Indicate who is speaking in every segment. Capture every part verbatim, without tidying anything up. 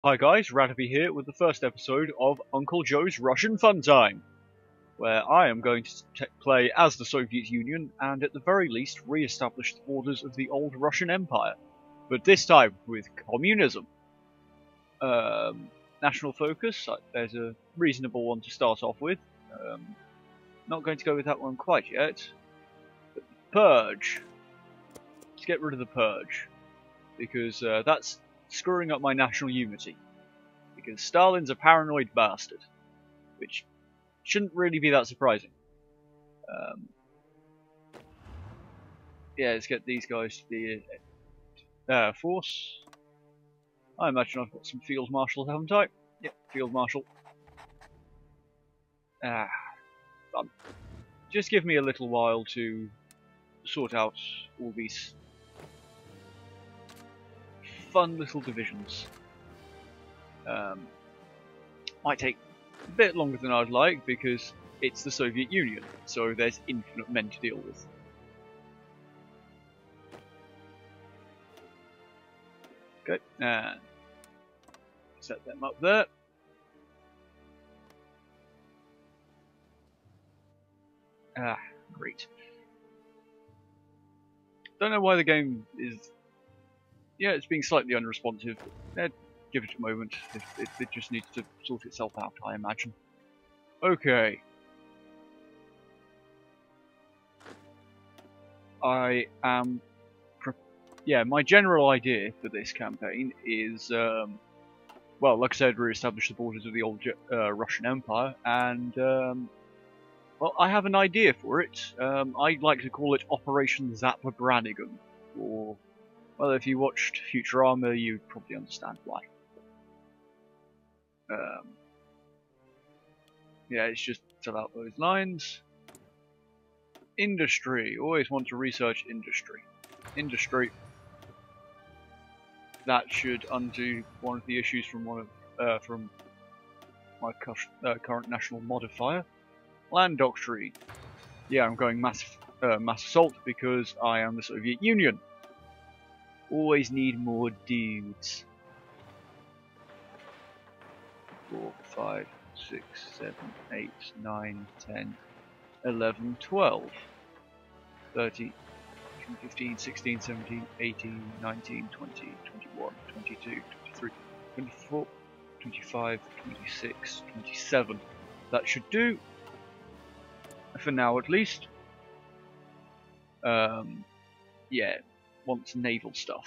Speaker 1: Hi guys, Rataby here with the first episode of Uncle Joe's Russian Fun Time, where I am going to play as the Soviet Union and at the very least re-establish the borders of the old Russian Empire, but this time with communism. Um, national focus, there's a reasonable one to start off with. Um, not going to go with that one quite yet. But the Purge. Let's get rid of the Purge, because uh, that's screwing up my national unity. Because Stalin's a paranoid bastard, which shouldn't really be that surprising. Um, yeah, let's get these guys to be a uh, force. I imagine I've got some field marshals, haven't I? Yep, field marshal. Ah, fun. Just give me a little while to sort out all these fun little divisions. Um, might take a bit longer than I'd like because it's the Soviet Union, so there's infinite men to deal with. Okay, and set them up there. Ah, great. Don't know why the game is... Yeah, it's being slightly unresponsive. Eh, give it a moment. It, it, it just needs to sort itself out, I imagine. Okay. I am... Yeah, my general idea for this campaign is... Um, well, like I said, re-establish the borders of the old uh, Russian Empire, and... Um, well, I have an idea for it. Um, I'd like to call it Operation Zappa Brannigan, or... Well, if you watched Futurama, you'd probably understand why. Um, yeah, it's just fill out those lines. Industry. Always want to research industry. Industry. That should undo one of the issues from one of uh, from my uh, current national modifier. Land doctrine. Yeah, I'm going mass uh, mass assault because I am the Soviet Union. Always need more dudes. Four, five, six, seven, eight, nine, ten, eleven, twelve, thirteen, fifteen, sixteen, seventeen, eighteen, nineteen, twenty, twenty-one, twenty-two, twenty-three, twenty-four, twenty-five, twenty-six, twenty-seven. That should do. For now at least. Um, yeah. Wants naval stuff.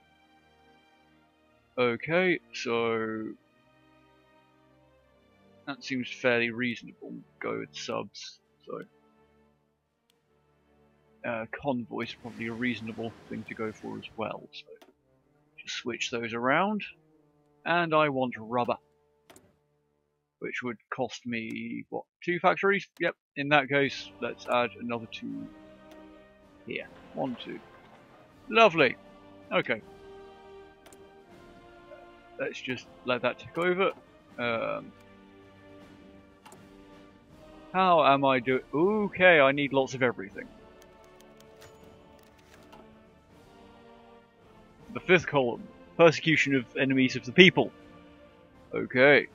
Speaker 1: Okay, so that seems fairly reasonable. Go with subs. So uh, convoys probably a reasonable thing to go for as well. So just switch those around, and I want rubber, which would cost me what, two factories? Yep. In that case, let's add another two here. One, two. Lovely. Okay. Let's just let that tick over. Um, how am I doing? Okay, I need lots of everything. The fifth column. Persecution of enemies of the people. Okay.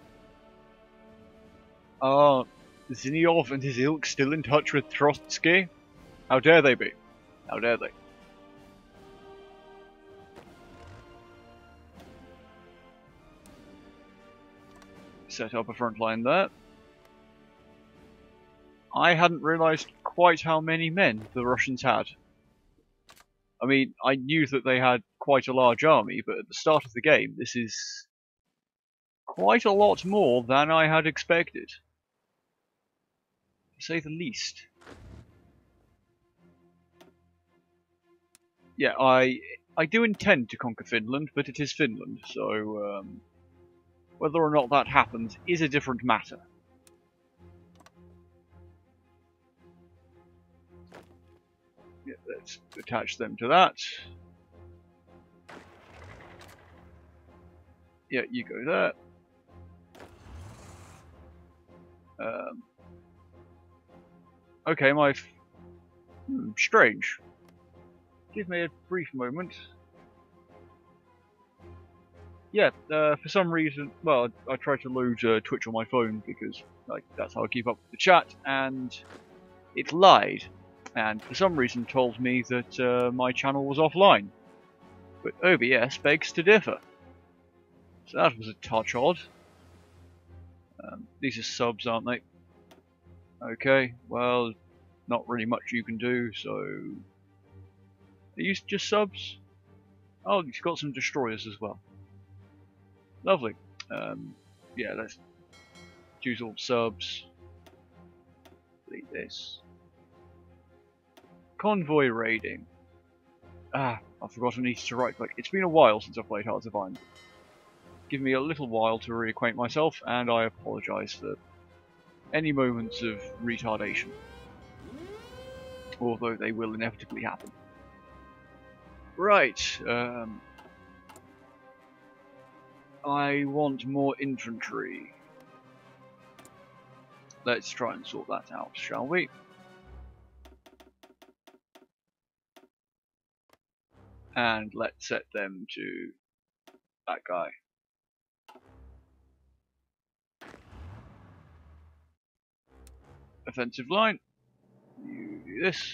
Speaker 1: Are Zinoviev and his ilk still in touch with Trotsky? How dare they be? How dare they? Set up a front line there. I hadn't realised quite how many men the Russians had. I mean, I knew that they had quite a large army, but at the start of the game, this is quite a lot more than I had expected, to say the least. Yeah, I I do intend to conquer Finland, but it is Finland, so um, whether or not that happens is a different matter. Yeah, let's attach them to that. Yeah, you go there. Um, okay, my... F hmm, strange. Give me a brief moment. yeah, uh, for some reason, well, I, I tried to load uh, Twitch on my phone because like that's how I keep up with the chat, and it lied, and for some reason told me that uh, my channel was offline. But O B S begs to differ. So that was a touch odd. Um, these are subs, aren't they? Okay, well, not really much you can do, so... Are you just subs? Oh, you've got some destroyers as well. Lovely. Um, yeah, let's choose all subs. Delete this. Convoy raiding. Ah, I've forgotten I need to right click. It's been a while since I've played Hearts of Iron. Give me a little while to reacquaint myself, and I apologise for any moments of retardation. Although they will inevitably happen. Right, um... I want more infantry. Let's try and sort that out, shall we? And let's set them to that guy. Offensive line. You do this.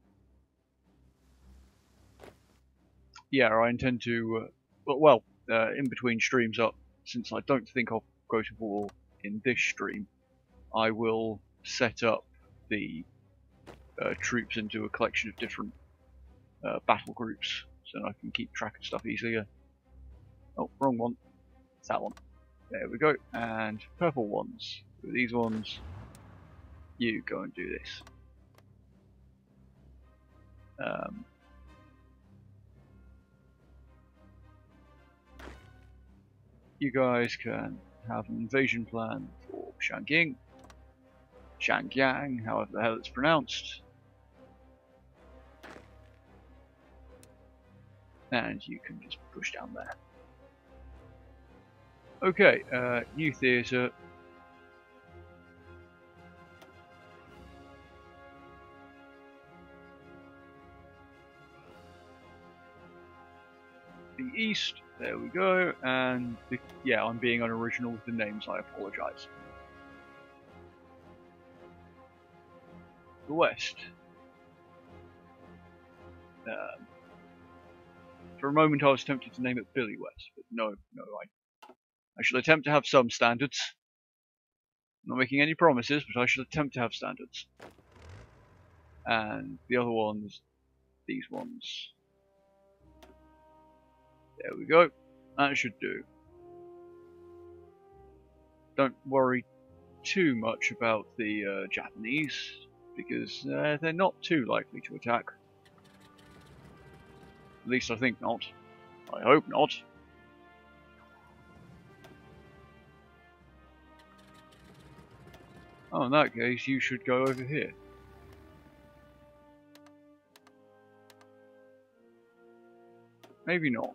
Speaker 1: Yeah, I intend to, uh, well, uh, in between streams up, since I don't think I'll go to war in this stream, I will set up the uh, troops into a collection of different uh, battle groups, so I can keep track of stuff easier. Oh, wrong one. It's that one. There we go. And purple ones. These ones, you go and do this. Um, you guys can have an invasion plan for Shangying, Shangyang, however the hell it's pronounced. And you can just push down there. Okay, uh, new theatre. The East, there we go, and the, yeah, I'm being unoriginal with the names, I apologise. The West. Um, for a moment I was tempted to name it Billy West, but no, no, I, I shall attempt to have some standards. I'm not making any promises, but I shall attempt to have standards. And the other ones, these ones. There we go. That should do. Don't worry too much about the uh, Japanese, because uh, they're not too likely to attack. At least I think not. I hope not. Oh, in that case, you should go over here. Maybe not.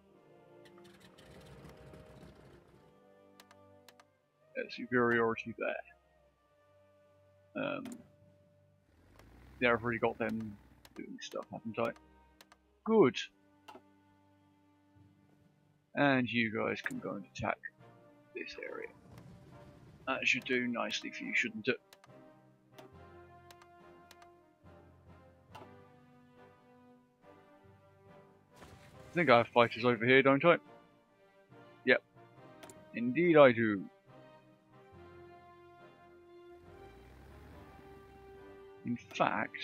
Speaker 1: There's superiority there. Um, yeah, I've already got them doing stuff, haven't I? Good. And you guys can go and attack this area. That should do nicely for you, shouldn't it? I think I have fighters over here, don't I? Yep. Indeed I do. In fact...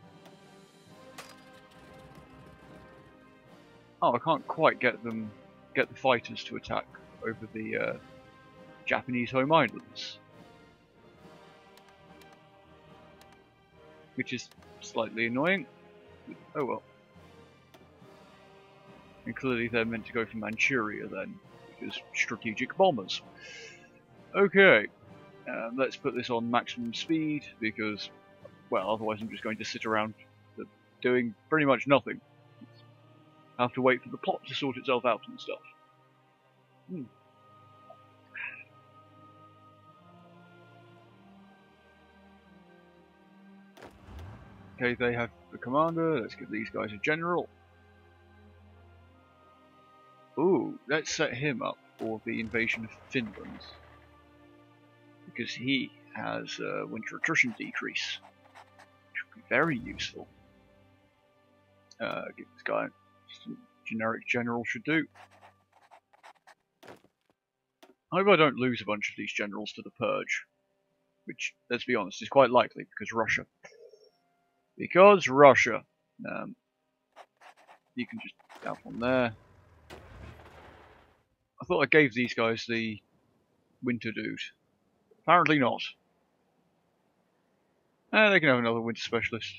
Speaker 1: Oh, I can't quite get them, get the fighters to attack over the uh, Japanese home islands. Which is slightly annoying. Oh well. And clearly they're meant to go for Manchuria then, because strategic bombers. Okay, uh, let's put this on maximum speed, because, well, otherwise I'm just going to sit around doing pretty much nothing. I have to wait for the plot to sort itself out and stuff. Hmm. Okay, they have the commander. Let's give these guys a general. Ooh, let's set him up for the invasion of Finland, because he has uh, winter attrition decrease, which would be very useful. Uh, give this guy some generic general should do. I hope I don't lose a bunch of these generals to the Purge, which, let's be honest, is quite likely because Russia. Because Russia. Um, you can just have one there. I thought I gave these guys the winter dude. Apparently not. Eh, they can have another winter specialist.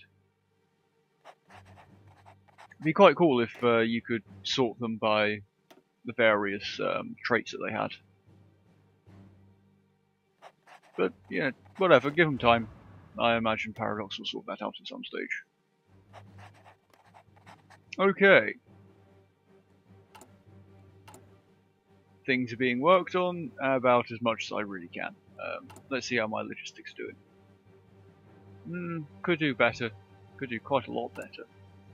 Speaker 1: It'd be quite cool if uh, you could sort them by the various um, traits that they had. But, yeah, whatever, give them time. I imagine Paradox will sort that out at some stage. Okay. Things are being worked on about as much as I really can. Um, let's see how my logistics are doing. Hmm, could do better. Could do quite a lot better.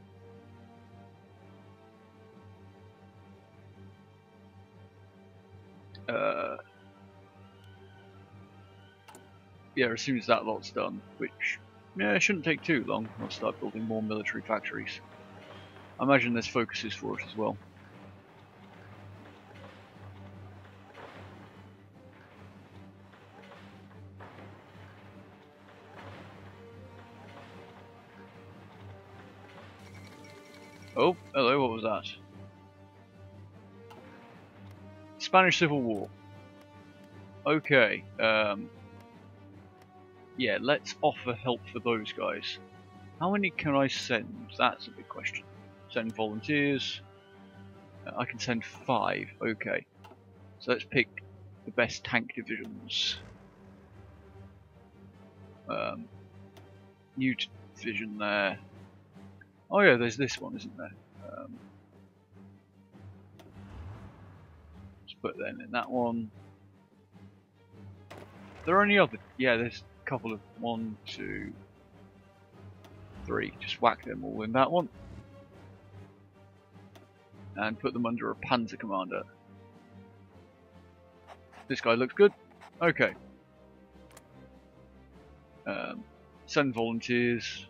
Speaker 1: Uh, yeah, as soon as that lot's done, which yeah, it shouldn't take too long, I'll start building more military factories. I imagine there's focuses for it as well. Oh, hello, what was that? Spanish Civil War. Okay, um... yeah, let's offer help for those guys. How many can I send? That's a big question. Send volunteers. Uh, I can send five, okay. So let's pick the best tank divisions. Um, new division there. Oh yeah, there's this one, isn't there? Um, let's put them in that one. There are any other? Yeah, there's a couple of one, two, three. Just whack them all in that one. And put them under a Panzer Commander. This guy looks good. Okay. Um, send volunteers.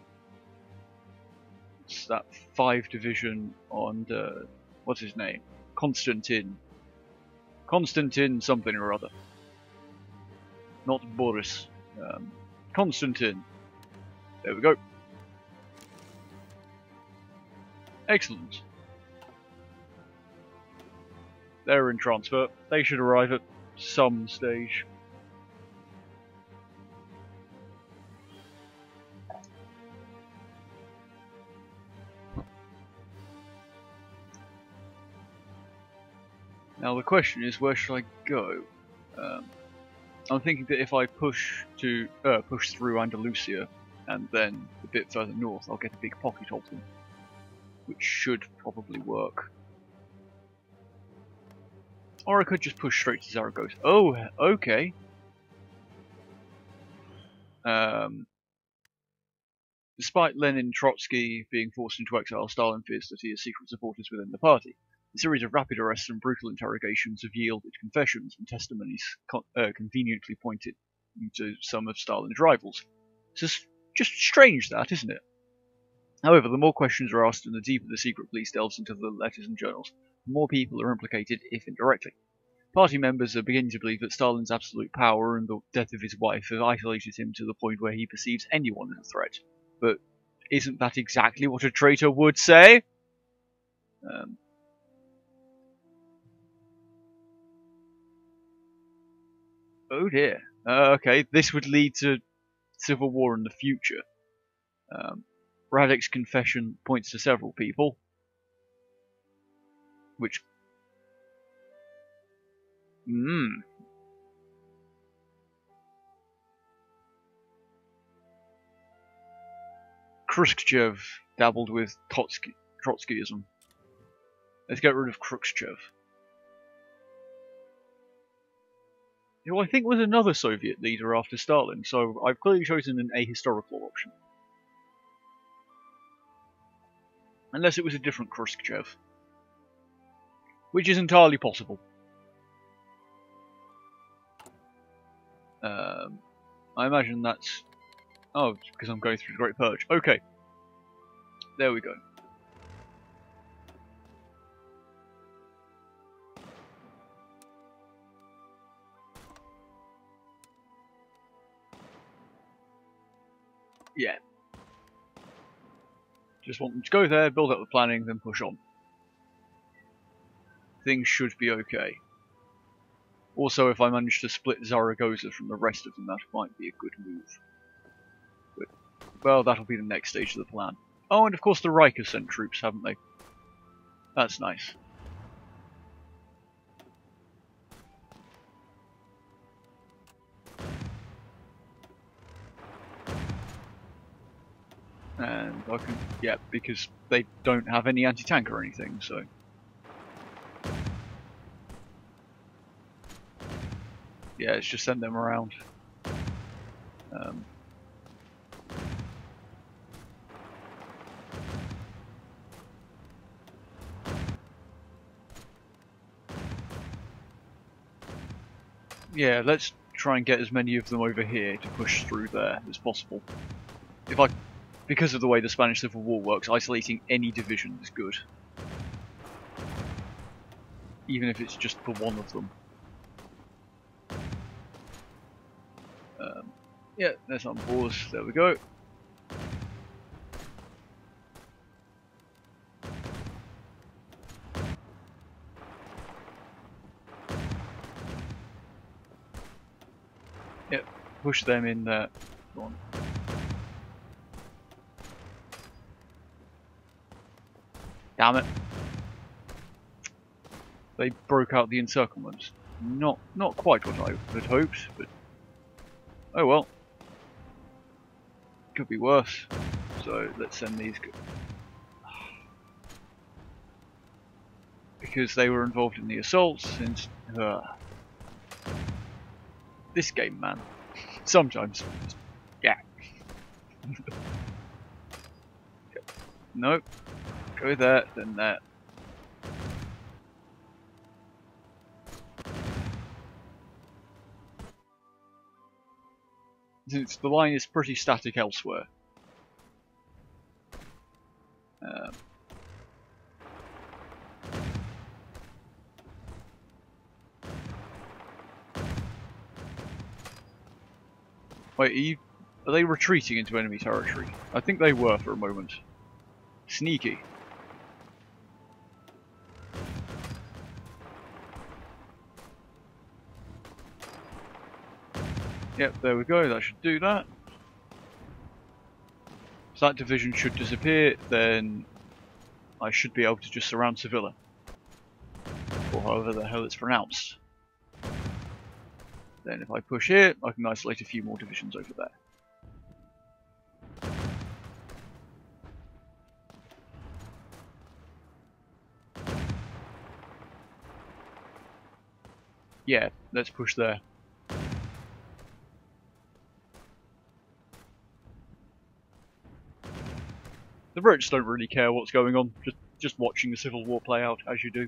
Speaker 1: It's that five division on uh, what's his name? Konstantin. Konstantin something or other. Not Boris. Um, Konstantin. There we go. Excellent. They're in transfer. They should arrive at some stage. Now the question is, where should I go? Um, I'm thinking that if I push to uh, push through Andalusia and then a bit further north, I'll get a big pocket of them, which should probably work. Or I could just push straight to Zaragoza. Oh, okay. Um, despite Lenin and Trotsky being forced into exile, Stalin fears that he has secret supporters within the party. A series of rapid arrests and brutal interrogations have yielded confessions and testimonies con uh, conveniently pointed to some of Stalin's rivals. It's just, just strange, that, isn't it? However, the more questions are asked and the deeper the secret police delves into the letters and journals, the more people are implicated, if indirectly. Party members are beginning to believe that Stalin's absolute power and the death of his wife have isolated him to the point where he perceives anyone as a threat. But isn't that exactly what a traitor would say? Um, oh dear. Uh, okay, this would lead to civil war in the future. Um, Radek's confession points to several people, which... Hmm. Khrushchev dabbled with Trotsky Trotskyism. Let's get rid of Khrushchev. Who I think was another Soviet leader after Stalin, so I've clearly chosen an ahistorical option. Unless it was a different Khrushchev. which is entirely possible. Um, I imagine that's... Oh, because I'm going through the Great Purge. Okay. There we go. Yeah. Just want them to go there, build up the planning, then push on. Things should be okay. Also, if I manage to split Zaragoza from the rest of them, that might be a good move. But, well, that'll be the next stage of the plan. Oh, and of course the Reich have sent troops, haven't they? That's nice. And I can, yeah, because they don't have any anti-tank or anything, so... Yeah, it's just send them around. Um, yeah, let's try and get as many of them over here to push through there as possible. If I, because of the way the Spanish Civil War works, isolating any division is good. Even if it's just for one of them. Um, yeah, there's on pause, there we go. Yep, push them in there. Go on. Damn it. They broke out the encirclement. Not not quite what I had hoped, but oh well. Could be worse. So let's send these because they were involved in the assaults and uh, this game, man. Sometimes. Yeah. Nope. Go there, then there. Since the line is pretty static elsewhere. Um, wait, are, you, are they retreating into enemy territory? I think they were for a moment. Sneaky. Yep, there we go, that should do that. So that division should disappear, then I should be able to just surround Sevilla. Or however the hell it's pronounced. Then if I push here, I can isolate a few more divisions over there. Yeah, let's push there. The Brits don't really care what's going on, just just watching the Civil War play out, as you do.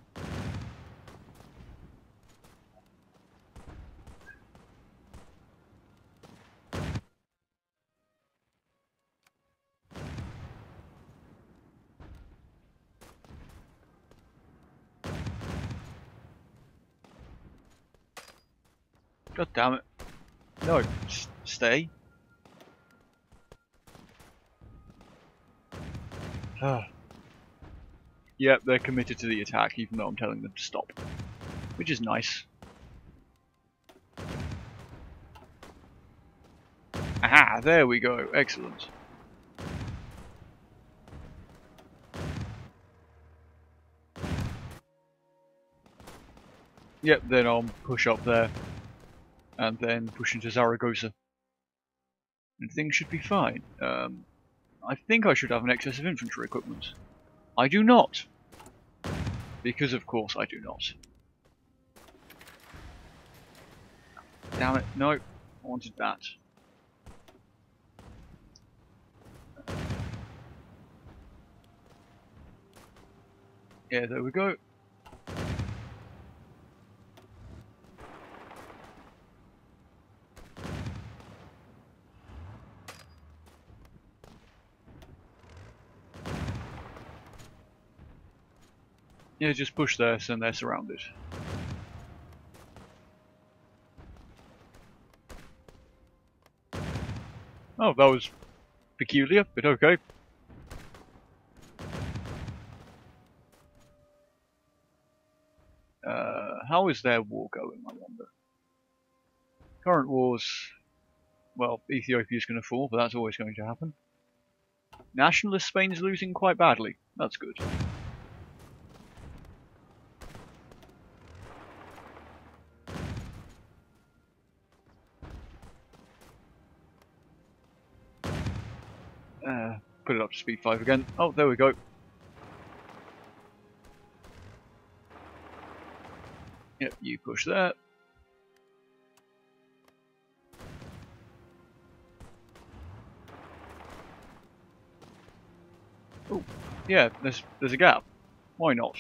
Speaker 1: God damn it. No, s stay. Yep, they're committed to the attack, even though I'm telling them to stop. Which is nice. Aha, there we go, excellent. Yep, then I'll push up there. And then push into Zaragoza. And things should be fine. Um, I think I should have an excess of infantry equipment. I do not. Because of course I do not. Damn it, no. I wanted that. Yeah, there we go. Yeah, just push this and they're surrounded. Oh, that was peculiar, but okay. Uh, how is their war going, I wonder? Current wars, well, Ethiopia's going to fall, but that's always going to happen. Nationalist Spain's losing quite badly. That's good. Uh, put it up to speed five again. Oh, there we go. Yep, you push there. Oh, yeah, there's there's a gap. Why not?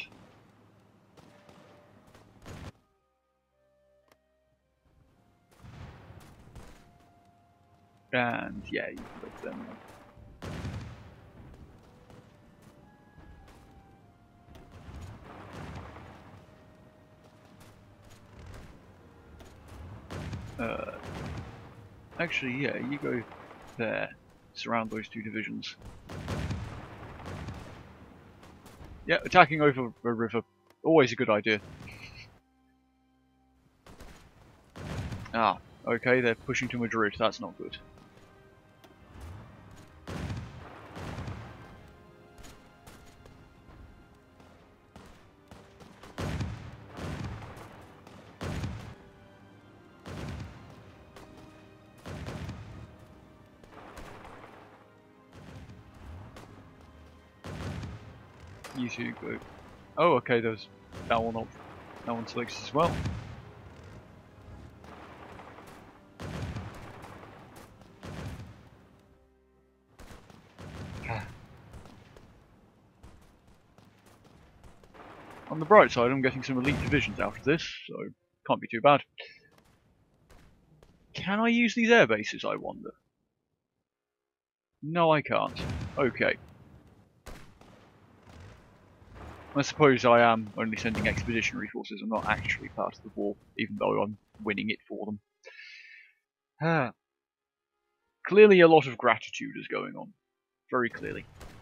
Speaker 1: And yeah, you can put them there. Uh, actually, yeah, you go there. Surround those two divisions. Yeah, attacking over a river. Always a good idea. Ah, okay, they're pushing to Madrid. That's not good. You two go. Oh, okay, there's that one up. That one selects as well. On the bright side, I'm getting some elite divisions out of this, so can't be too bad. Can I use these air bases, I wonder? No, I can't. Okay. I suppose I am only sending expeditionary forces. I'm not actually part of the war, even though I'm winning it for them. Ah. Clearly a lot of gratitude is going on. Very clearly.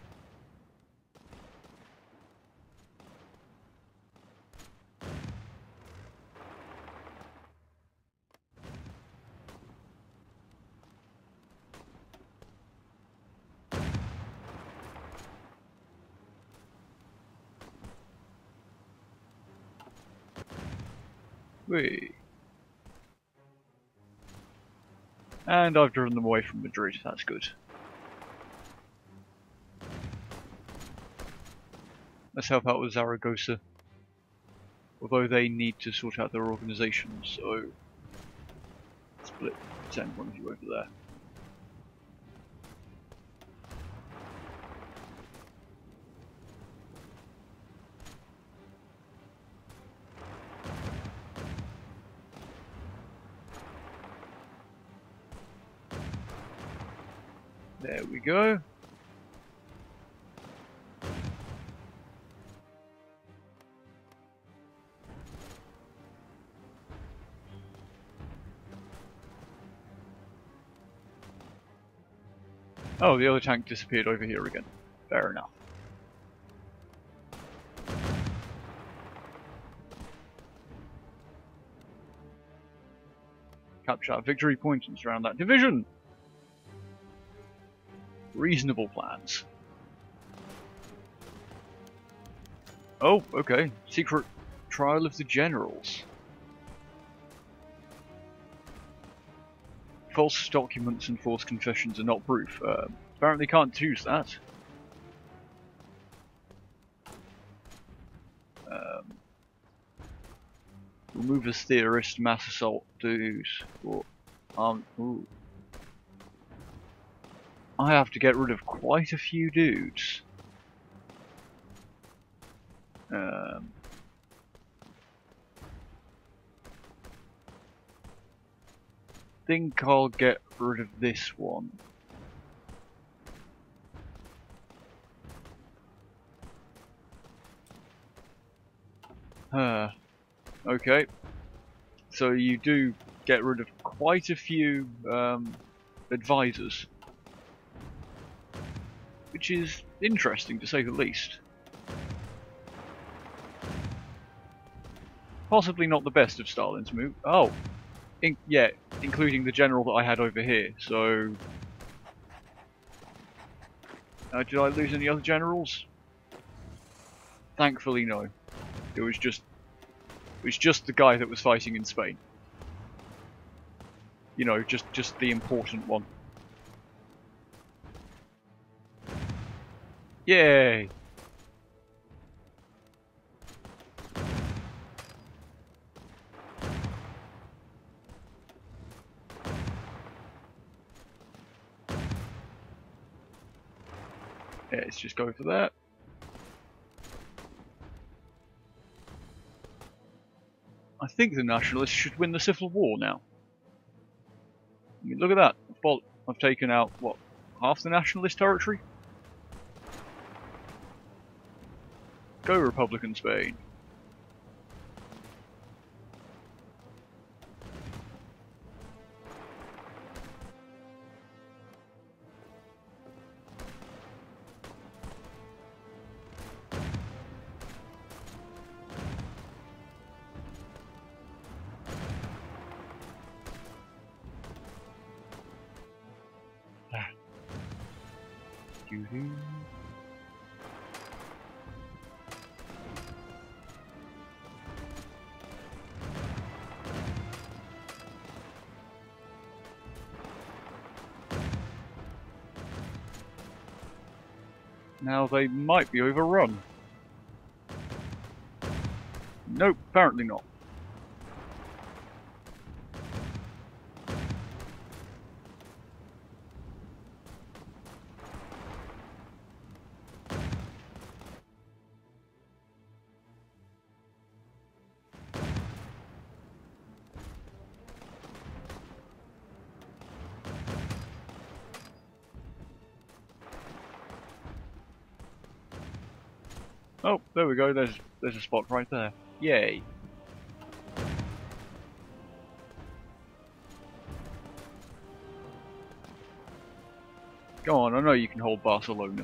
Speaker 1: Whee. And I've driven them away from Madrid, that's good. Let's help out with Zaragoza. Although they need to sort out their organisation, so split send one of you over there. There we go. Oh, the other tank disappeared over here again. Fair enough. Capture our victory point and surround that division. Reasonable plans. Oh, okay. Secret trial of the generals. False documents and false confessions are not proof. Uh, apparently can't choose that. Um, remove as theorist, mass assault dudes. Or, um, ooh. I have to get rid of quite a few dudes. Um, think I'll get rid of this one. Uh, okay. So you do get rid of quite a few um, advisors, which is interesting to say the least. Possibly not the best of Stalin's move. Oh, in yeah, including the general that I had over here. So, uh, did I lose any other generals? Thankfully, no. It was just, it was just the guy that was fighting in Spain. You know, just just the important one. Yay! Yeah, let's just go for that. I think the Nationalists should win the Civil War now. I mean, look at that. I've, I've taken out, what, half the Nationalist territory? Go Republican Spain. Doo-doo. Now they might be overrun. Nope, apparently not. Oh, there we go, there's there's a spot right there. Yay. Go on, I know you can hold Barcelona.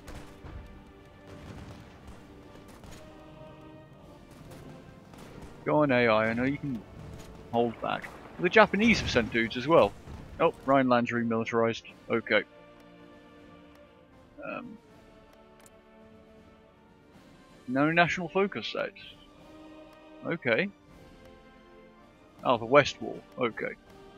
Speaker 1: Go on A I, I know you can hold back. The Japanese have sent dudes as well. Oh, Rhineland's remilitarized. Okay. Um, no national focus set. Okay. Oh, the West Wall. Okay.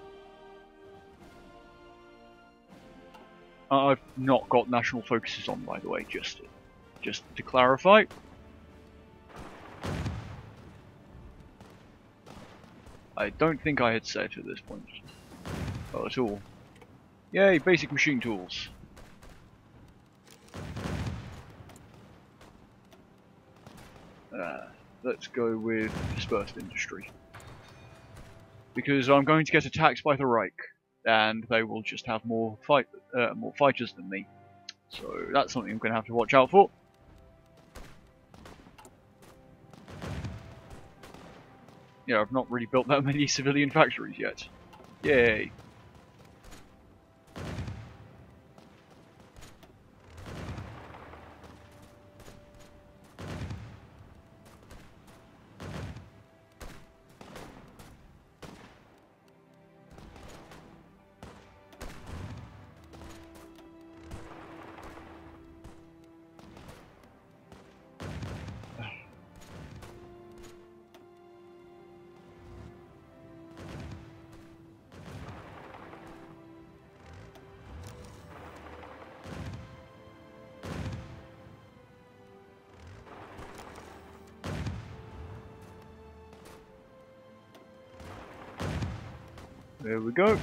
Speaker 1: I've not got national focuses on, by the way, just, just to clarify. I don't think I had said at this point. Oh, at all. Yay, basic machine tools. Uh, let's go with dispersed industry. Because I'm going to get attacked by the Reich, and they will just have more fight, uh, more fighters than me. So that's something I'm going to have to watch out for. Yeah, I've not really built that many civilian factories yet. Yay. There we go.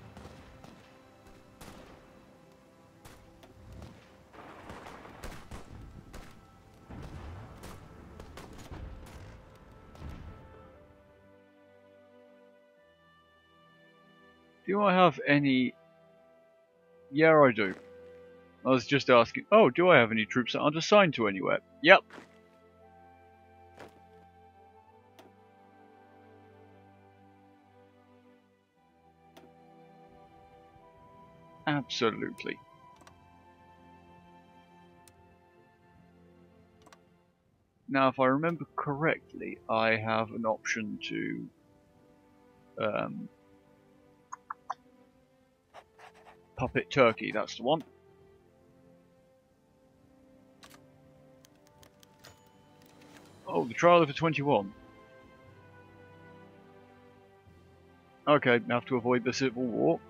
Speaker 1: Do I have any... Yeah, I do. I was just asking, oh, do I have any troops that aren't assigned to anywhere? Yep. Absolutely. Now, if I remember correctly, I have an option to um, puppet Turkey, that's the one. Oh, the trial of a twenty-one. Okay, now have to avoid the civil war.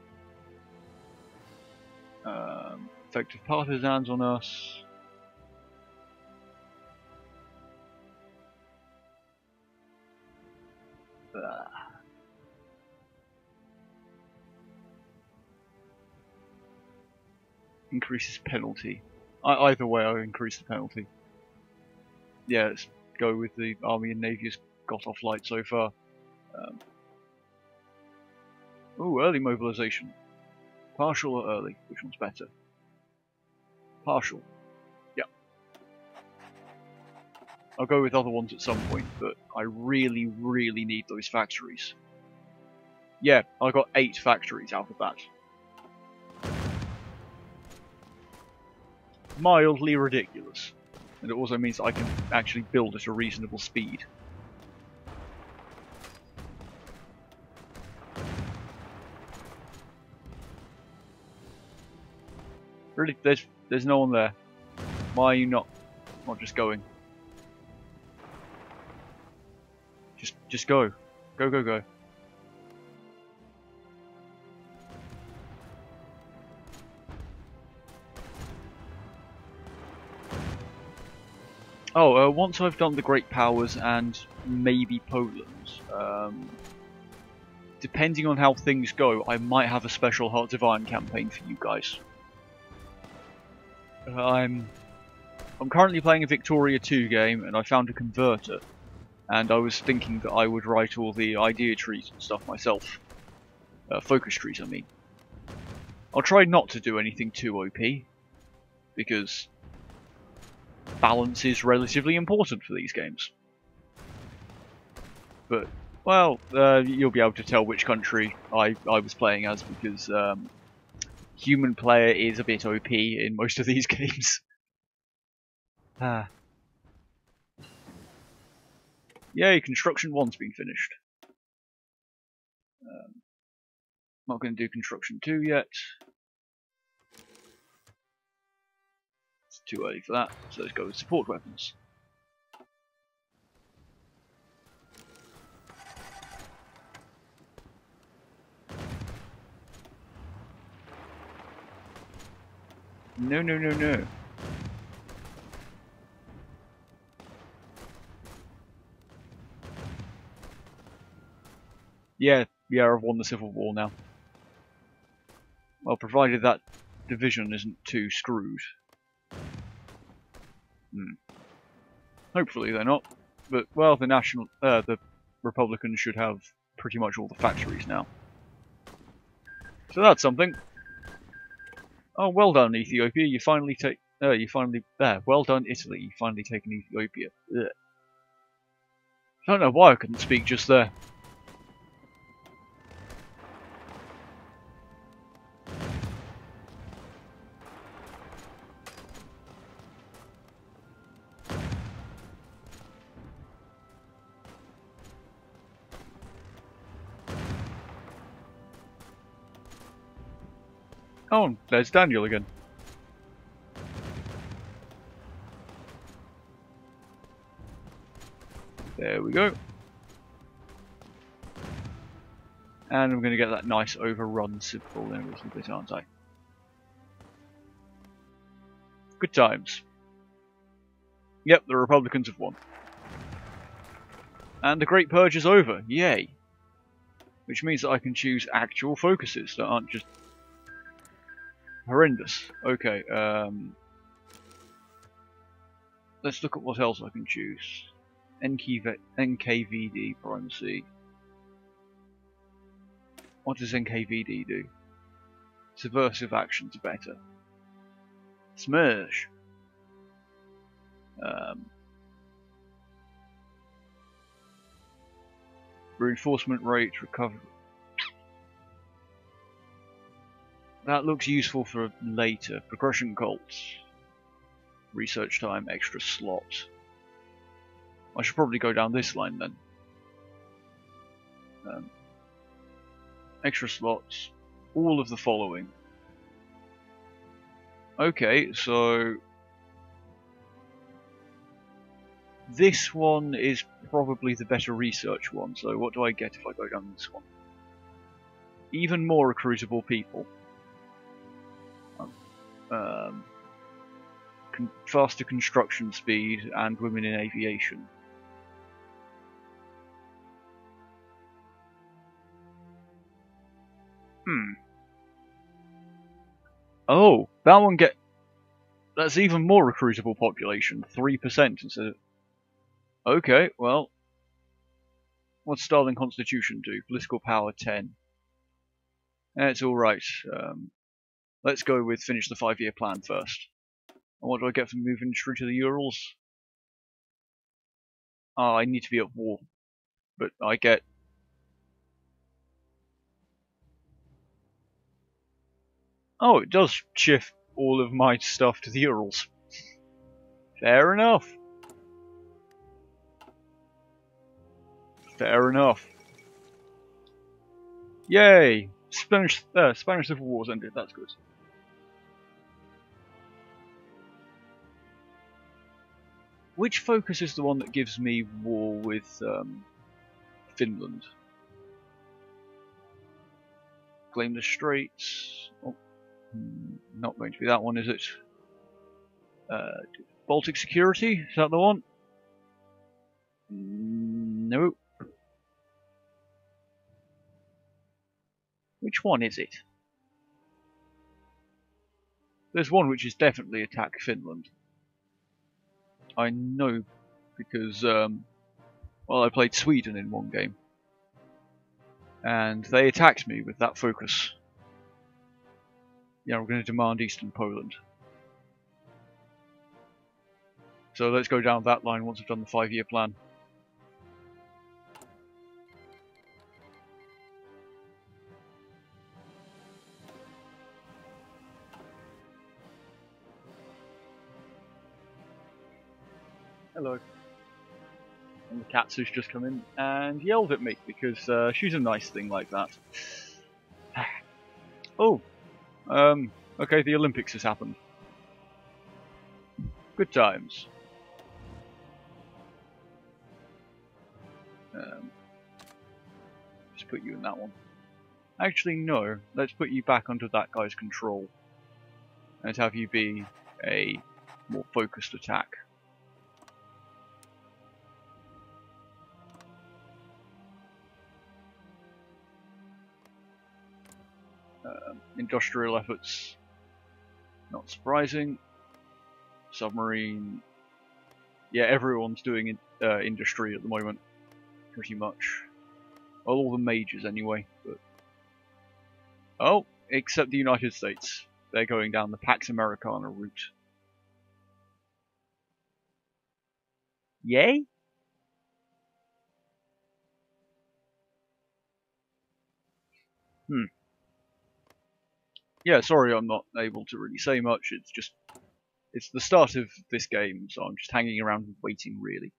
Speaker 1: Um, effective partisans on us. Ah. Increases penalty. I, either way, I'll increase the penalty. Yeah, let's go with the Army and Navy has got off light so far. Um, ooh, early mobilization. Partial or early? Which one's better? Partial. Yeah. I'll go with other ones at some point, but I really, really need those factories. Yeah, I got eight factories out of that. Mildly ridiculous. And it also means that I can actually build at a reasonable speed. Really, there's there's no one there. Why are you not not just going? Just just go. Go go go. Oh, uh, once I've done the Great Powers and maybe Poland, um, depending on how things go, I might have a special Hearts of Iron campaign for you guys. Uh, I'm I'm currently playing a Victoria two game, and I found a converter, and I was thinking that I would write all the idea trees and stuff myself. Uh, focus trees, I mean. I'll try not to do anything too O P, because balance is relatively important for these games. But, well, uh, you'll be able to tell which country I, I was playing as, because um, human player is a bit O P in most of these games. Ah. Yay, construction one's been finished. Um, not going to do construction two yet. It's too early for that, so let's go with support weapons. No, no, no, no. Yeah, yeah, I've won the Civil War now. Well, provided that division isn't too screwed. Hmm. Hopefully they're not. But, well, the national, uh, the Republicans should have pretty much all the factories now. So that's something. Oh, well done, Ethiopia. You finally take. Uh, you finally there. Well done, Italy. You finally taken Ethiopia. Ugh. I don't know why I couldn't speak just there. Oh, there's Daniel again. There we go. And I'm going to get that nice overrun civil in a little bit, aren't I? Good times. Yep, the Republicans have won. And the Great Purge is over. Yay. Which means that I can choose actual focuses that aren't just horrendous. Okay, um... let's look at what else I can choose. N K V D primacy. What does N K V D do? Subversive actions are better. Smersh. Um, reinforcement rate, recovery. That looks useful for later. Progression cults. Research time, extra slot. I should probably go down this line then. Um, extra slots. All of the following. Okay, so this one is probably the better research one, so what do I get if I go down this one? Even more recruitable people. Um, con faster construction speed and women in aviation. Hmm. Oh, that one get... That's even more recruitable population, three percent instead of... Okay, well... What's Starling Constitution do? Political power ten. That's alright. Um, let's go with finish the five-year plan first. And what do I get for moving through to the Urals? Ah, oh, I need to be at war. But I get... Oh, it does shift all of my stuff to the Urals. Fair enough. Fair enough. Yay! Spanish, uh, Spanish Civil War's ended, that's good. Which focus is the one that gives me war with um, Finland? Claim the Straits. Oh, not going to be that one, is it? Uh, Baltic Security, is that the one? No. Which one is it? There's one which is definitely attack Finland. I know because, um, well, I played Sweden in one game. And they attacked me with that focus. Yeah, we're going to demand Eastern Poland. So let's go down that line once I've done the five-year plan. Hello. And the Katsu's just come in and yelled at me because uh, she's a nice thing like that. Oh, um, okay, the Olympics has happened. Good times. Um, just put you in that one. Actually, no. Let's put you back under that guy's control and have you be a more focused attack. Um, industrial efforts, not surprising. Submarine, yeah, everyone's doing uh, industry at the moment, pretty much. Well, all the majors anyway. But oh, except the United States, they're going down the Pax Americana route. Yay? Hmm. Yeah, sorry I'm not able to really say much, it's just, it's the start of this game, so I'm just hanging around and waiting, really.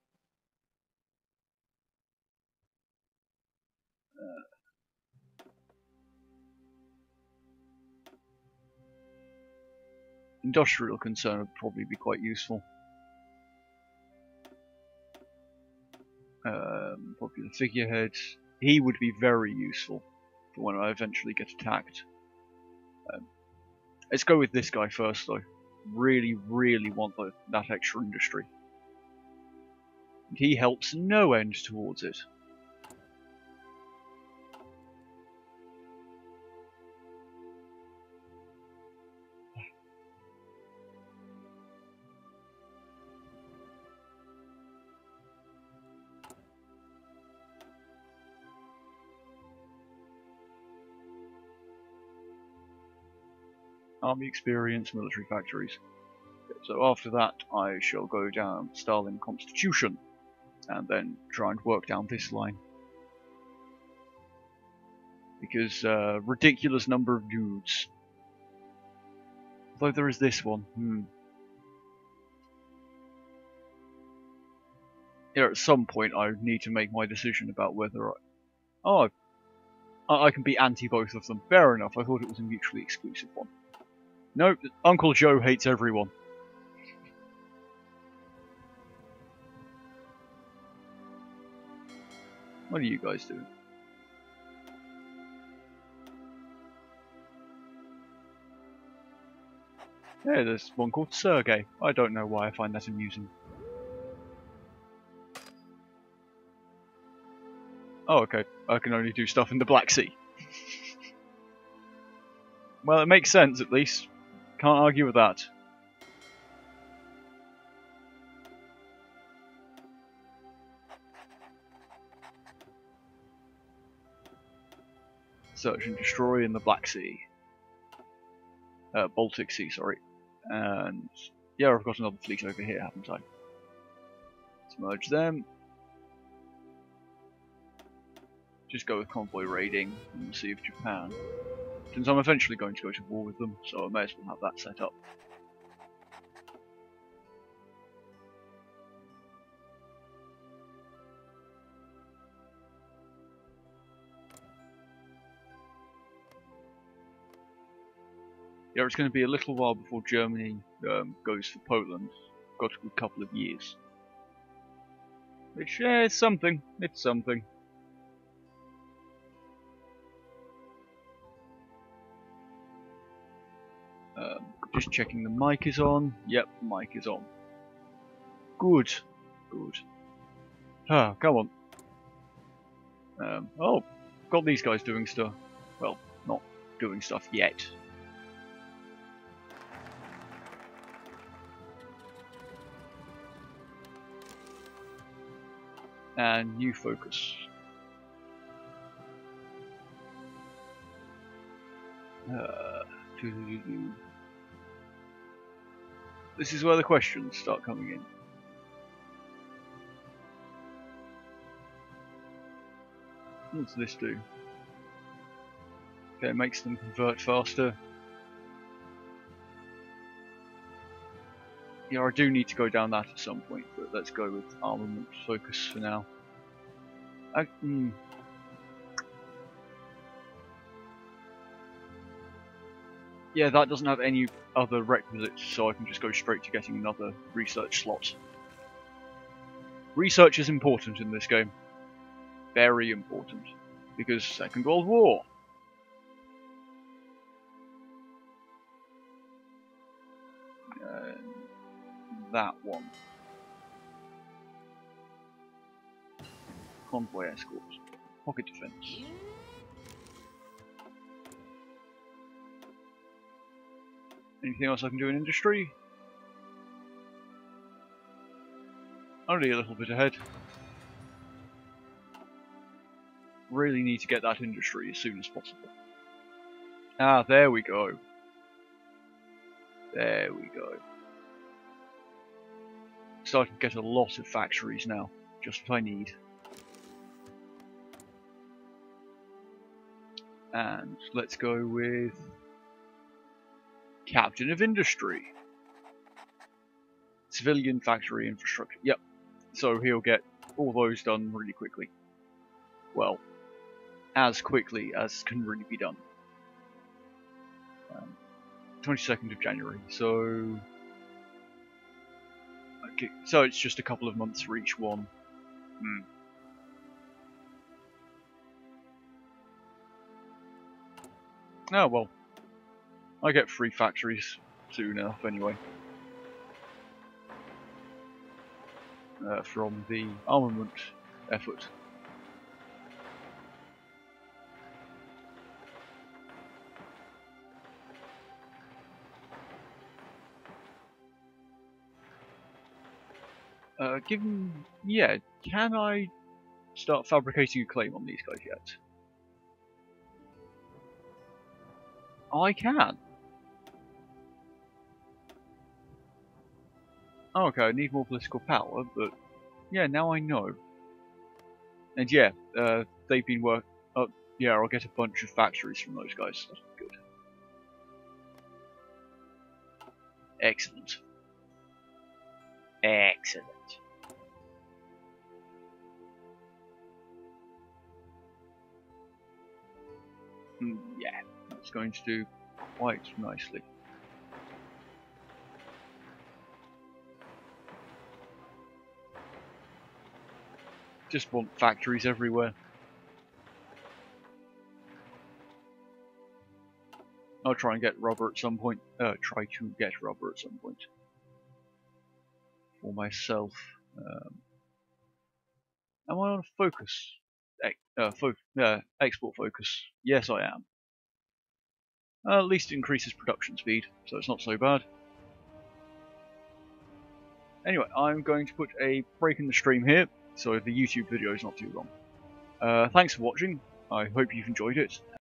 Speaker 1: Uh, industrial concern would probably be quite useful. Um, popular figurehead, he would be very useful for when I eventually get attacked. Um, let's go with this guy first, though. Really, really want the, that extra industry. And he helps no end towards it. Army experience, military factories. Okay, so after that, I shall go down Starling Constitution, and then try and work down this line. Because uh, ridiculous number of dudes Although there is this one. Hmm. Yeah, at some point I need to make my decision about whether I... Oh, I, I can be anti both of them. Fair enough, I thought it was a mutually exclusive one. No, Uncle Joe hates everyone. What are you guys doing? Yeah, there's one called Sergey. I don't know why I find that amusing. Oh, okay. I can only do stuff in the Black Sea. Well, it makes sense, at least. Can't argue with that. Search and destroy in the Black Sea. Uh, Baltic Sea, sorry. And yeah, I've got another fleet over here, haven't I? Let's merge them. Just go with convoy raiding in the Sea of Japan. Since I'm eventually going to go to war with them, so I may as well have that set up. Yeah, it's going to be a little while before Germany um, goes for Poland. Got a couple of years. Which, yeah, it's something. It's something. Um, just checking the mic is on. Yep, mic is on. Good. Good. Ah, come on. Um, oh, got these guys doing stuff. Well, not doing stuff yet. And new focus. Uh, this is where the questions start coming in. What's this do? Okay, it makes them convert faster. Yeah, I do need to go down that at some point, but let's go with armament focus for now. I, mm. Yeah, that doesn't have any other requisites, so I can just go straight to getting another research slot. Research is important in this game. Very important. Because Second World War. Uh, that one. Convoy escort. Pocket defense. Anything else I can do in industry? Only a little bit ahead. Really need to get that industry as soon as possible. Ah, there we go. There we go. Starting to get a lot of factories now. Just what I need. And let's go with Captain of Industry. Civilian factory infrastructure. Yep. So he'll get all those done really quickly. Well, as quickly as can really be done. Um, twenty-second of January. So, okay. So it's just a couple of months for each one. Hmm. Oh well. I get free factories soon enough anyway. Uh, from the armament effort. Uh, given, yeah, can I start fabricating a claim on these guys yet? I can. Oh, okay, I need more political power, but yeah, now I know. And yeah, uh, they've been work. Uh, yeah, I'll get a bunch of factories from those guys. That's good. Excellent. Excellent. Mm, yeah, that's going to do quite nicely. Just want factories everywhere. I'll try and get rubber at some point. Uh, try to get rubber at some point. For myself. Um, am I on focus? Uh, fo uh, export focus. Yes, I am. Uh, at least it increases production speed, so it's not so bad. Anyway, I'm going to put a break in the stream here, so the YouTube video is not too long. Uh, thanks for watching. I hope you've enjoyed it.